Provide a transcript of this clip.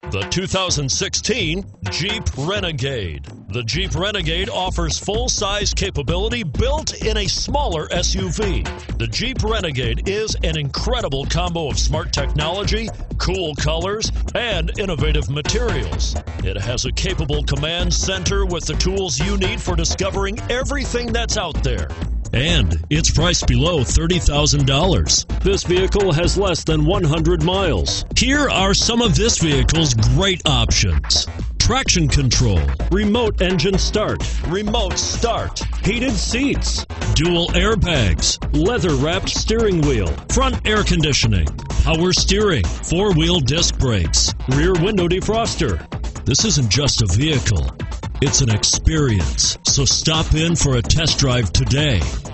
The 2016 Jeep Renegade. The Jeep Renegade offers full-size capability built in a smaller SUV. The Jeep Renegade is an incredible combo of smart technology, cool colors, and innovative materials. It has a capable command center with the tools you need for discovering everything that's out there. And it's priced below $30,000. This vehicle has less than 100 miles. Here are some of this vehicle's great options: traction control, remote engine start, heated seats, dual airbags, leather-wrapped steering wheel, front air conditioning, power steering, four-wheel disc brakes, rear window defroster. This isn't just a vehicle, it's an experience. So stop in for a test drive today.